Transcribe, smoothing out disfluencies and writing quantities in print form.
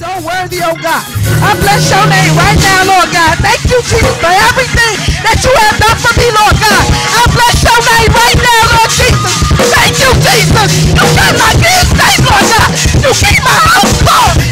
so worthy, oh God. I bless your name right now, Lord God. Thank you, Jesus, for everything that you have done for me, Lord God. I bless your name right now, Lord Jesus. Thank you, Jesus. You got my kids safe, Lord God. You keep my house cold.